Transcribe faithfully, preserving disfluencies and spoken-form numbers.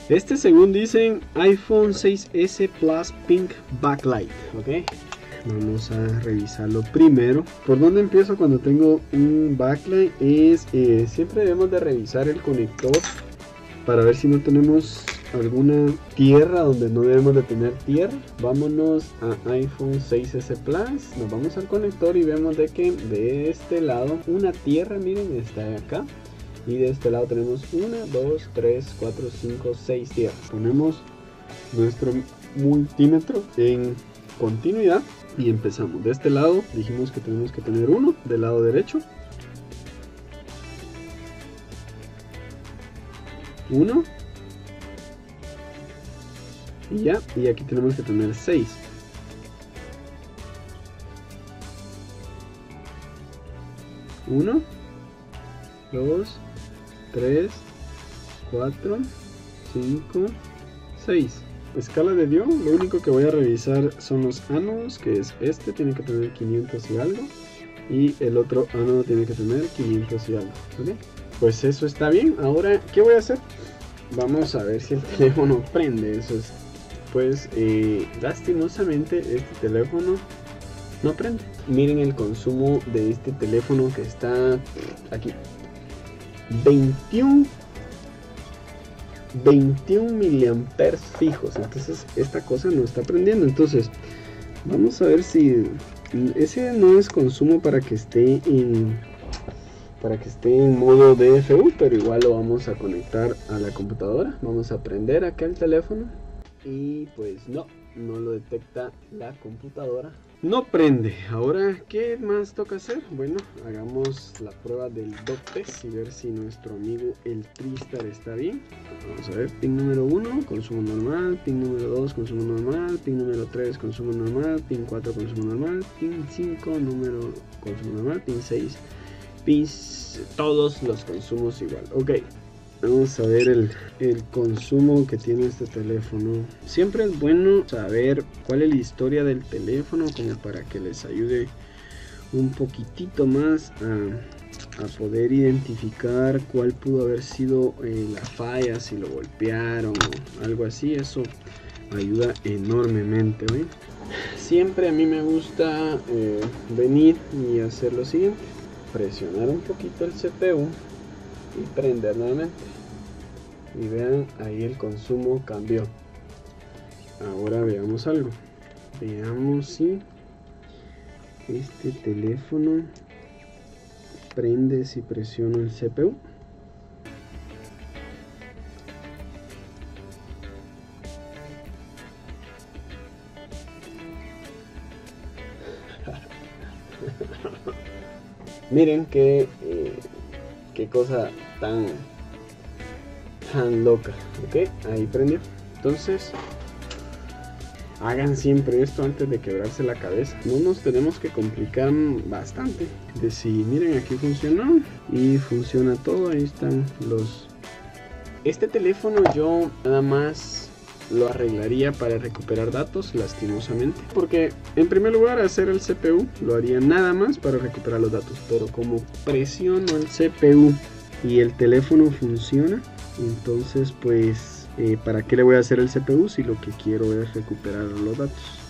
Este, según dicen, iPhone seis ese Plus Pink Backlight, ¿ok? Vamos a revisarlo primero. ¿Por dónde empiezo cuando tengo un backlight? Es eh, siempre debemos de revisar el conector para ver si no tenemos alguna tierra donde no debemos de tener tierra. Vámonos a iPhone seis ese Plus, nos vamos al conector y vemos de que de este lado una tierra, miren, está acá. Y de este lado tenemos una, dos, tres, cuatro, cinco, seis tierras. Ponemos nuestro multímetro en continuidad y empezamos. De este lado dijimos que tenemos que tener uno, del lado derecho. Uno. Y ya, y aquí tenemos que tener seis. Uno, dos, tres, cuatro, cinco, seis. Escala de Dios, lo único que voy a revisar son los ánodos, que es este, tiene que tener quinientos y algo. Y el otro ánodo tiene que tener quinientos y algo, ¿vale? Pues eso está bien. Ahora, ¿qué voy a hacer? Vamos a ver si el teléfono prende. Eso es, pues, eh, lastimosamente este teléfono no prende. Miren el consumo de este teléfono que está aquí. veintiuno miliamperes fijos. Entonces esta cosa no está prendiendo. Entonces vamos a ver si ese no es consumo para que esté en para que esté en modo D F U, pero igual lo vamos a conectar a la computadora. Vamos a prender acá el teléfono y pues no, no lo detecta la computadora. No prende. Ahora, ¿qué más toca hacer? Bueno, hagamos la prueba del dot test y ver si nuestro amigo el Tristar está bien. Vamos a ver, pin número uno, consumo normal, pin número dos, consumo normal, pin número tres, consumo normal, pin cuatro, consumo normal, pin cinco, número consumo normal, pin seis, pins, todos los consumos igual. Ok. Vamos a ver el, el consumo que tiene este teléfono. Siempre es bueno saber cuál es la historia del teléfono, como para que les ayude un poquitito más a, a poder identificar cuál pudo haber sido eh, la falla, si lo golpearon o algo así. Eso ayuda enormemente, ¿eh? Siempre a mí me gusta eh, venir y hacer lo siguiente: presionar un poquito el C P U y prender nuevamente, y vean, ahí el consumo cambió. Ahora veamos algo, veamos si este teléfono prende si presiono el C P U. Miren que eh, qué cosa tan tan loca. Ok, ahí prendió. Entonces hagan siempre esto antes de quebrarse la cabeza. No nos tenemos que complicar bastante. De si miren, aquí funcionó y funciona todo. Ahí están los. Este teléfono yo nada más lo arreglaría para recuperar datos, lastimosamente, porque en primer lugar hacer el C P U lo haría nada más para recuperar los datos, pero como presiono el C P U y el teléfono funciona, entonces pues eh, ¿para qué le voy a hacer el C P U si lo que quiero es recuperar los datos?